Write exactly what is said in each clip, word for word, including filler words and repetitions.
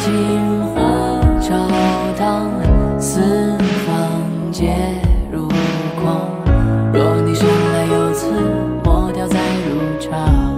金火照荡，四方皆如空。若你生来有刺，莫挑再入场。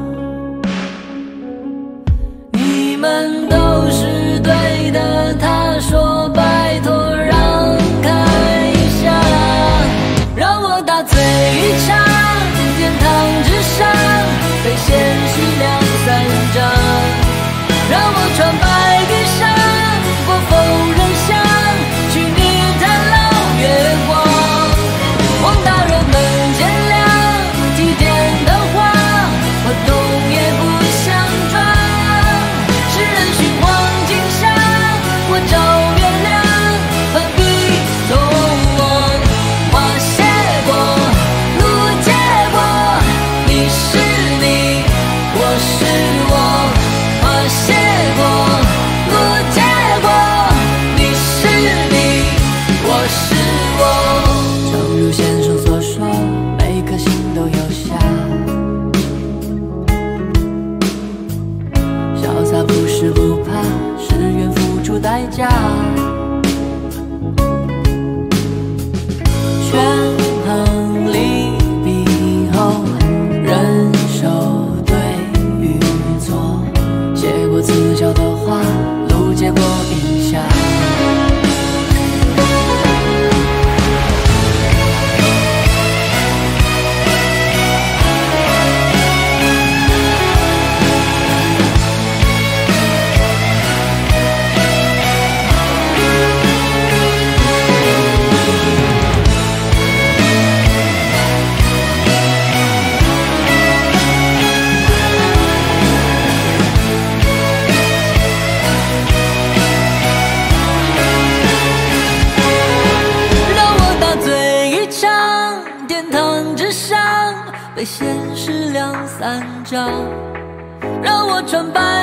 你们都是对的，他说拜托让开一下，让我大醉一场，天堂之上被现实两三张，让我穿白衣裳，过疯人巷，去泥潭捞月光。望大人们见谅，体贴的话，我动也不想装。世人寻黄金沙，我找月亮，何必匆忙？花谢过，路结过，你是你，我是我。花谢过，路结过，你是你，我是我。正如先生所说，每颗心都有瑕。潇洒不是不怕，是愿付出代价。权衡利弊后，人手对与错。写过刺脚的话，路结过影下。被现实两三张，让我穿白